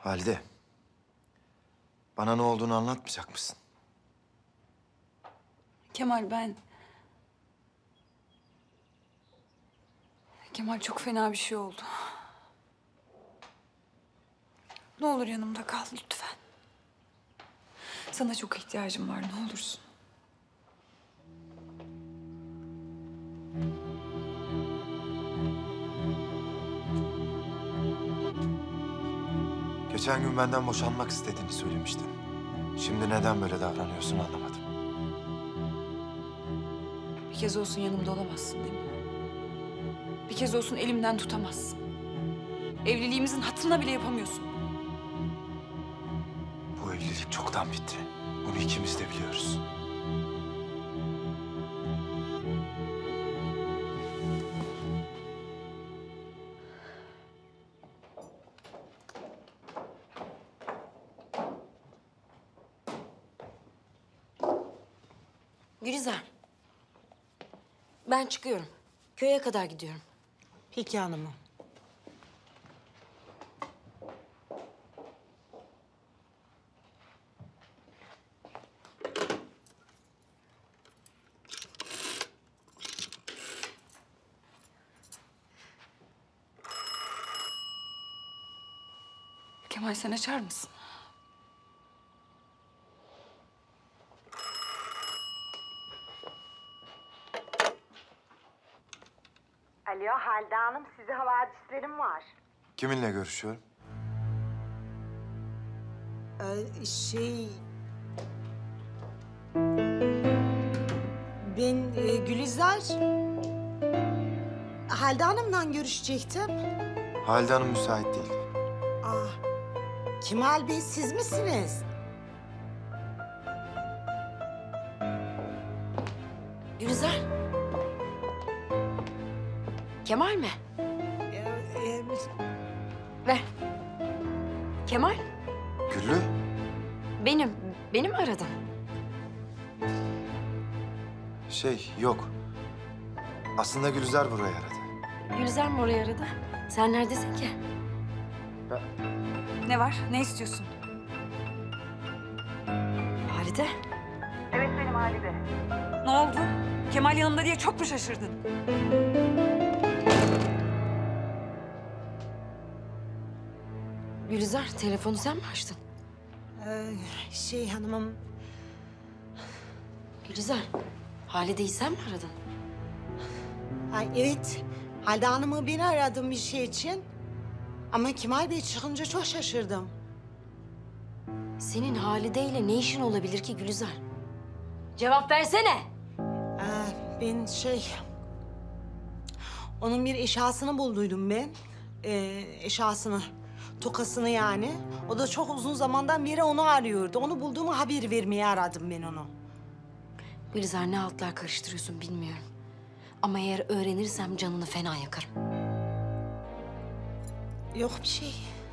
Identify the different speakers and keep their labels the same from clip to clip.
Speaker 1: Halide, bana ne olduğunu anlatmayacak mısın?
Speaker 2: Kemal Kemal çok fena bir şey oldu. Ne olur yanımda kal lütfen. Sana çok ihtiyacım var, ne olursun.
Speaker 1: Geçen gün benden boşanmak istediğini söylemiştin. Şimdi neden böyle davranıyorsun anlamadım.
Speaker 2: Bir kez olsun yanımda olamazsın değil mi? Bir kez olsun elimden tutamazsın. Evliliğimizin hatırına bile yapamıyorsun.
Speaker 1: Bu evlilik çoktan bitti. Bunu ikimiz de biliyoruz.
Speaker 3: Gülizar. Ben çıkıyorum. Köye kadar gidiyorum.
Speaker 4: Peki hanımım.
Speaker 2: Kemal sen açar mısın?
Speaker 4: Alo Halide Hanım, size havadislerim var.
Speaker 1: Kiminle görüşüyorum?
Speaker 4: Ben Gülizar. Halide Hanım'la görüşecektim.
Speaker 1: Halide Hanım müsait değil.
Speaker 4: Kemal Bey siz misiniz?
Speaker 3: Gülizar. Kemal mi? Ver. Kemal.
Speaker 1: Güllü,
Speaker 3: Beni mi aradın?
Speaker 1: yok. Aslında Gülizar buraya aradı.
Speaker 3: Gülizar mı oraya aradı? Sen neredesin ki?
Speaker 2: Ne var? Ne istiyorsun?
Speaker 3: Halide.
Speaker 2: Ne oldu? Kemal yanımda diye çok mu şaşırdın?
Speaker 3: Gülizar, telefonu sen mi açtın?
Speaker 4: Hanımım,
Speaker 3: Gülizar, Halide'yi sen mi aradın?
Speaker 4: evet. Halide Hanım'ı beni aradım bir şey için. Ama Kemal Bey çıkınca çok şaşırdım.
Speaker 3: Senin Halide'yle ne işin olabilir ki Gülizar? Cevap versene.
Speaker 4: Ben onun bir eşyasını bulduydum ben. Eşyasını, tokasını yani. O da çok uzun zamandan beri onu arıyordu. Onu bulduğumu haber vermeye aradım ben onu.
Speaker 3: Gülizar ne altlar karıştırıyorsun bilmiyorum. Ama eğer öğrenirsem canını fena yakarım.
Speaker 4: Yok bir şey.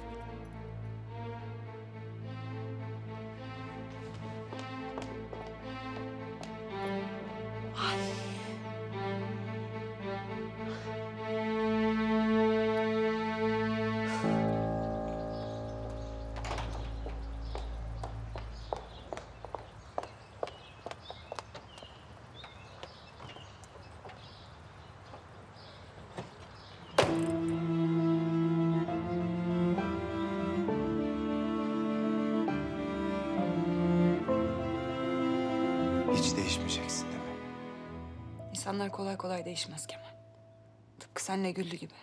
Speaker 1: Hiç değişmeyeceksin değil mi?
Speaker 2: İnsanlar kolay kolay değişmez Kemal. Tıpkı senle Güllü gibi.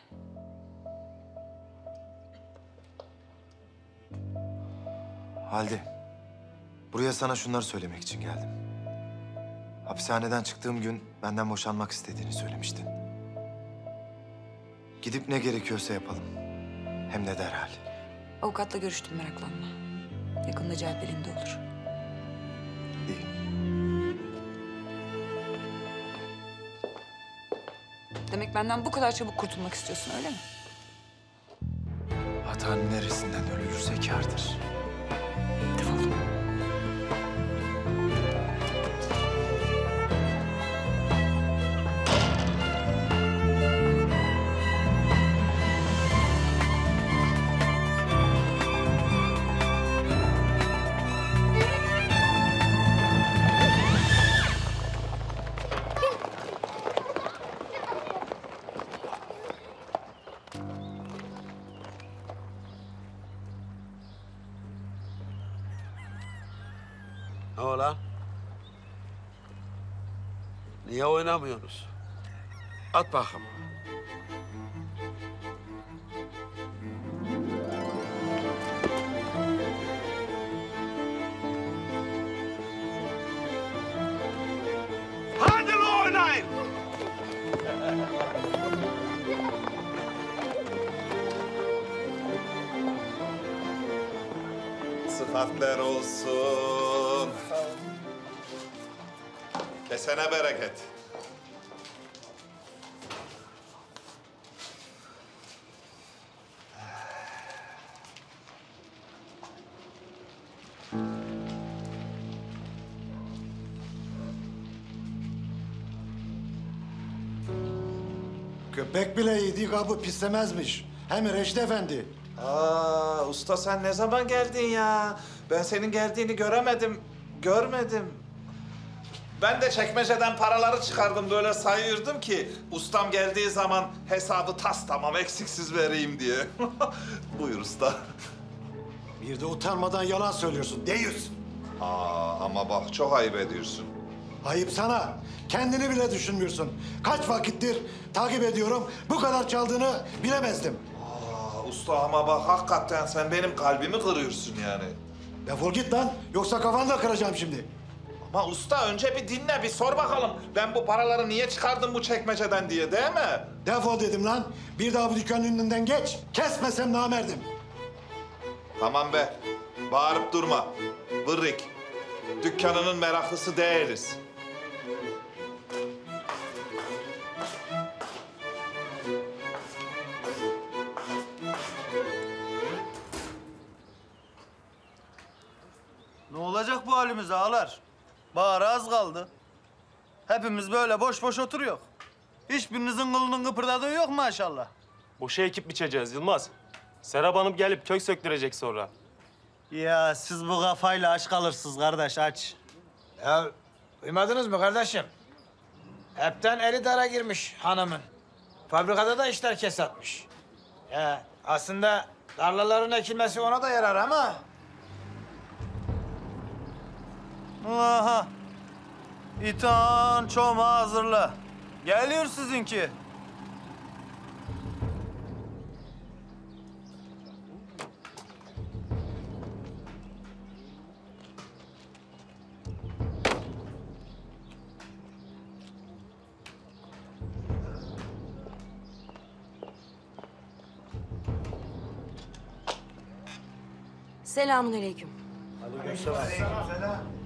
Speaker 1: Halide, buraya sana şunları söylemek için geldim. Hapishaneden çıktığım gün benden boşanmak istediğini söylemiştin. Gidip ne gerekiyorsa yapalım. Hem de derhal.
Speaker 2: Avukatla görüştüm, meraklanma. Yakında cevap elinde olur.
Speaker 1: İyi.
Speaker 2: Demek benden bu kadar çabuk kurtulmak istiyorsun, öyle mi?
Speaker 1: Hatanın neresinden ölürse kârdır.
Speaker 2: Defol.
Speaker 5: Ne o lan? Niye oynamıyorsunuz? At bakalım. Hadi lan oynayın!
Speaker 6: Sıhhatler olsun. Kesene bereket.
Speaker 7: Köpek bile yediği kabı pislemezmiş. Hem Reşit Efendi.
Speaker 6: Aa, usta sen ne zaman geldin ya? Ben senin geldiğini göremedim, görmedim. Ben de çekmeceden paraları çıkardım, böyle sayıyordum ki... ...ustam geldiği zaman hesabı tas tamam eksiksiz vereyim diye. Buyur usta.
Speaker 7: Bir de utanmadan yalan söylüyorsun. Deyüz.
Speaker 6: Aa, ama bak çok ayıp ediyorsun.
Speaker 7: Ayıp sana. Kendini bile düşünmüyorsun. Kaç vakittir takip ediyorum. Bu kadar çaldığını bilemezdim.
Speaker 6: Aa, usta ama bak hakikaten sen benim kalbimi kırıyorsun yani.
Speaker 7: Defol git lan. Yoksa kafanı da kıracağım şimdi.
Speaker 6: Ama usta önce bir dinle, bir sor bakalım. Ben bu paraları niye çıkardım bu çekmeceden diye, değil mi?
Speaker 7: Defol dedim lan. Bir daha bu dükkanın önünden geç. Kesmesem namerdim.
Speaker 6: Tamam be, bağırıp durma. Vırrik, dükkanının meraklısı değiliz.
Speaker 8: Ne olacak bu halimize ağalar? Bahar az kaldı. Hepimiz böyle boş boş oturuyor. Hiçbirinizin kılının kıpırdadığı yok maşallah.
Speaker 9: Boşa ekip biçeceğiz Yılmaz. Serap Hanım gelip kök söktürecek sonra.
Speaker 8: Ya siz bu kafayla aç kalırsınız kardeş aç.
Speaker 10: Ya duymadınız mı kardeşim? Hepten eli dara girmiş hanımın. Fabrikada da işler kesatmış. Ya aslında tarlaların ekilmesi ona da yarar ama...
Speaker 8: Aha. İtan çoma hazırla. Geliyor sizinki.
Speaker 3: Selamünaleyküm.
Speaker 7: Selam.